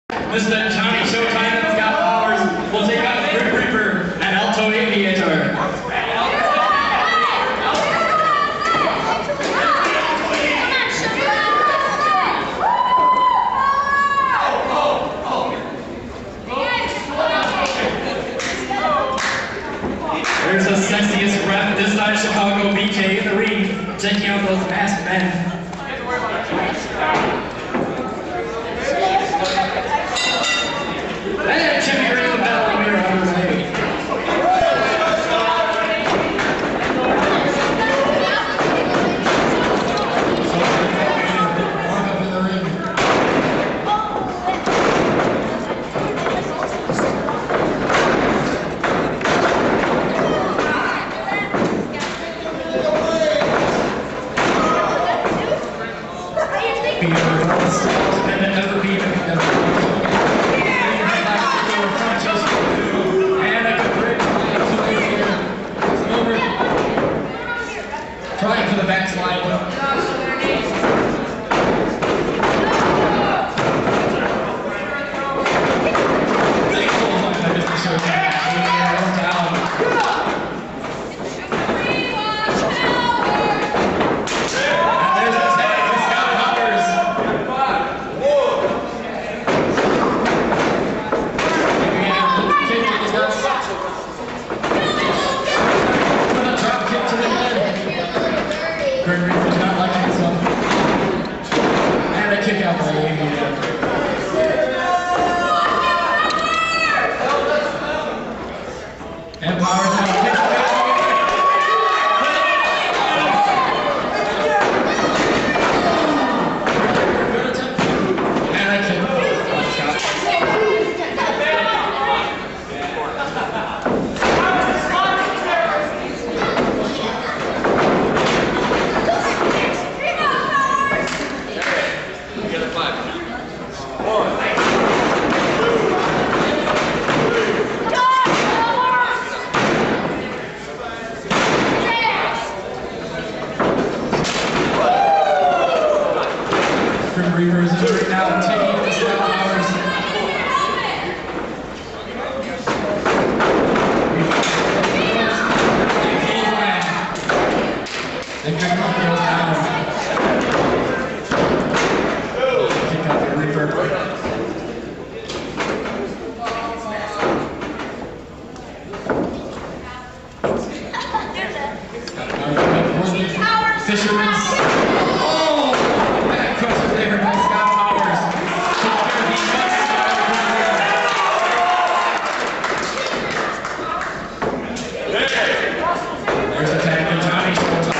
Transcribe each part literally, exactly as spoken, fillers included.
Mister Johnny Showtime and Scott Powers will take on the Grim Reaper and Alto Aviator. There's the sexiest rep this side of Chicago, B K in the ring, checking out those masked men. And Jimmy ring the bell when we are underway. Walk up in the ring. And never be and a good bridge over. Trying for the backslide. Big pull by Mister Showtime. Down. Grim Reaper's not liking this one. And a kick out by the Aviator. And Powers now kicks away. Good attempt. And a kick. Grim Reaper is in the ring now, taking it to Scott Powers. And Grim Reaper goes down. Kick out the Reaper. Fisherman's. Oh! That crushes there by Scott Powers. There's a tag to Johnny Showtime.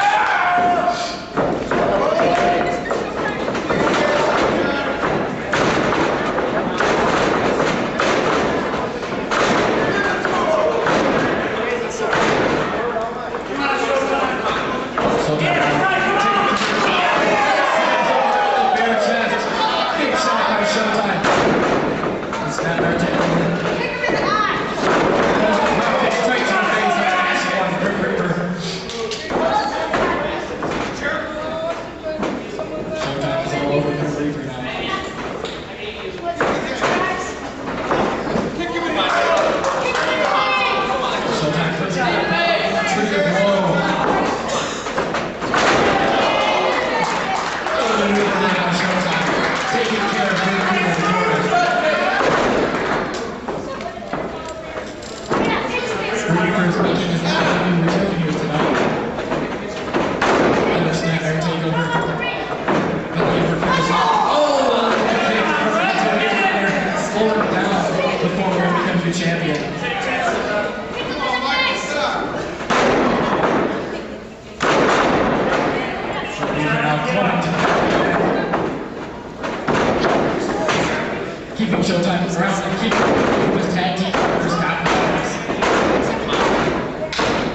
Champion. Keeping Showtime around and keeping his tag team for Scott Powers.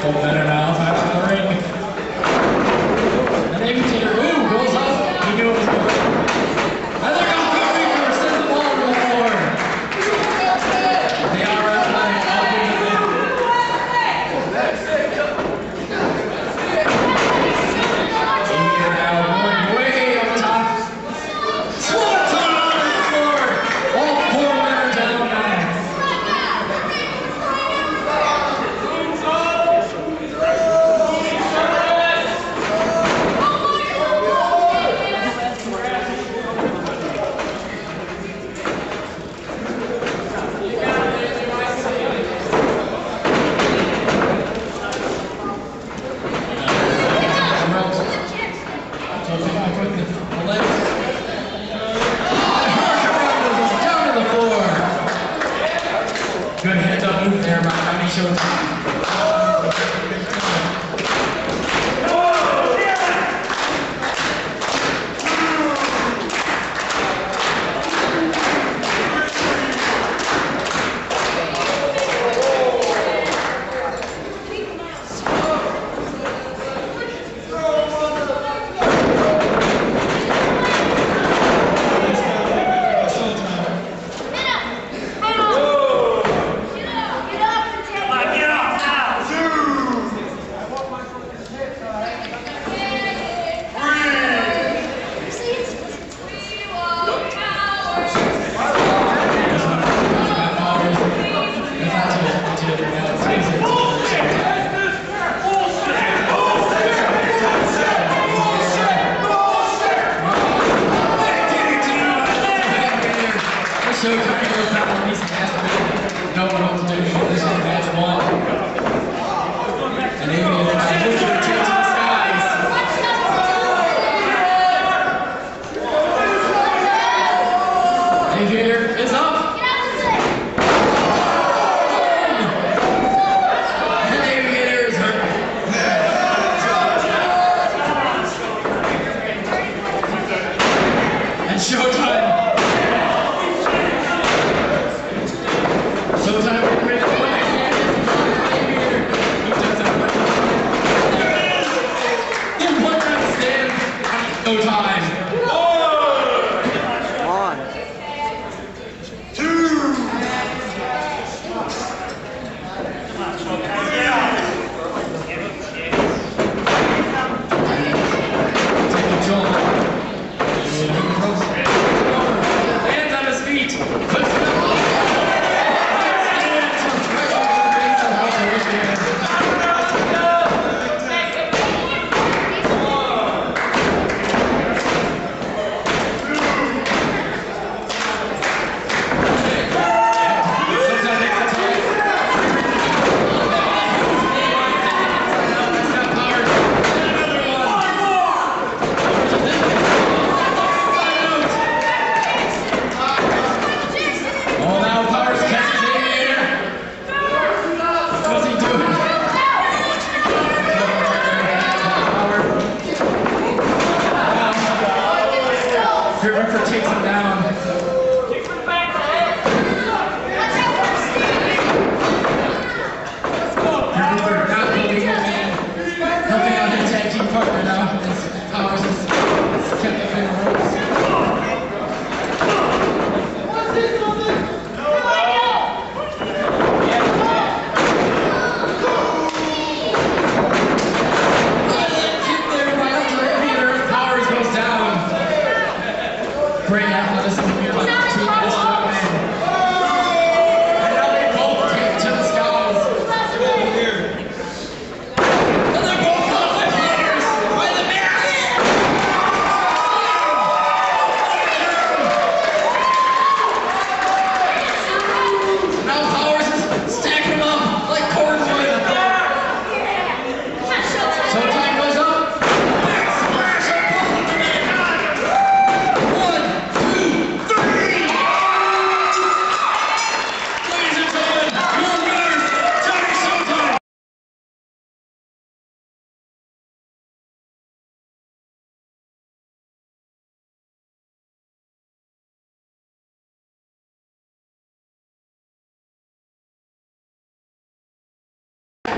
Feel better now, back to the ring. And Amputator, ooh, goes up. He knew it was good. I think I'm going to send the ball to the floor. They are athletic. I'll give it them. Here now, going way up top. Swanton on the floor. All four winners at oh nine. Good heads up move there by Johnny Showtime.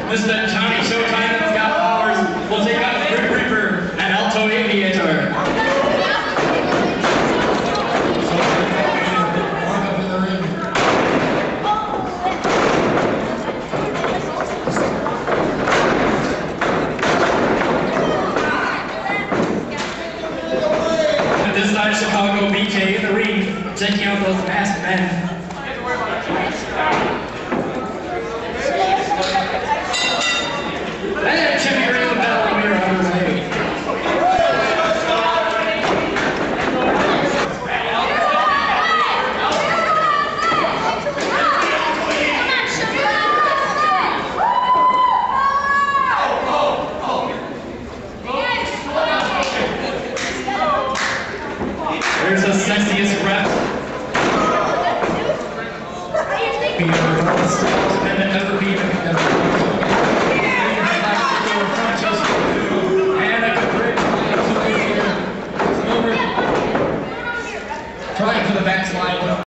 This is the Johnny Showtime that's got powers. We'll take out the Grim Reaper and Alto Aviator. This side of Chicago, B K in the ring, checking out those masked men. And Chippy rings the bell when we are underway. There's the sexiest